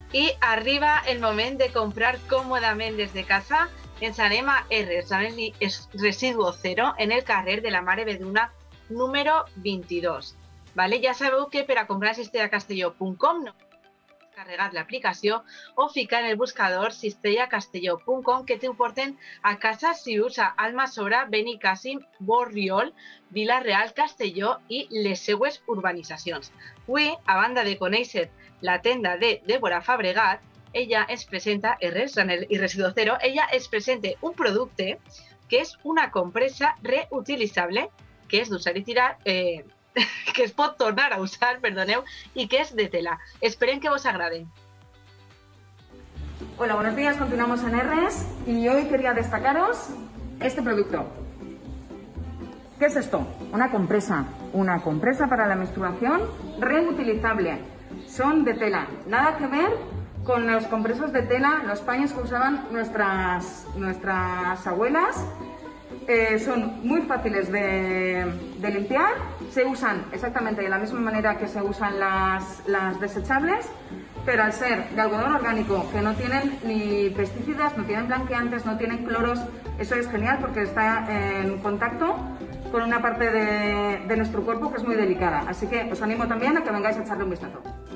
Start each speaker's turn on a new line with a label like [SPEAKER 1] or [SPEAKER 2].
[SPEAKER 1] I arriba el moment de comprar còmodament des de casa. Ens anem a R, Residuo Cero, en el carrer de la Mare Beduna número 22. Vale? Ja sabeu que per a comprar cistellacastelló.com no descarregar l'aplicació o ficar en el buscador cistellacastelló.com, que t'ho porten a casa si us a Almassora, Benicàssim, Borriol, Vila-real, Castelló i les seues urbanitzacions. Avui, a banda de conèixer la tenda de Débora Fabregat, ella es presenta, i Residuo Cero, ella es presenta un producte que és una compresa reutilitzable, que és d'usar i tirar, que es pot tornar a usar, perdoneu, y que es de tela. Esperen que vos agrade.
[SPEAKER 2] Hola, buenos días. Continuamos en R's y hoy quería destacaros este producto. ¿Qué es esto? Una compresa para la menstruación reutilizable. Son de tela. Nada que ver con los compresos de tela, los paños que usaban nuestras abuelas. Son muy fáciles de limpiar, se usan exactamente de la misma manera que se usan las desechables, pero al ser de algodón orgánico, que no tienen ni pesticidas, no tienen blanqueantes, no tienen cloros, eso es genial porque está en contacto con una parte de nuestro cuerpo que es muy delicada. Así que os animo también a que vengáis a echarle un vistazo.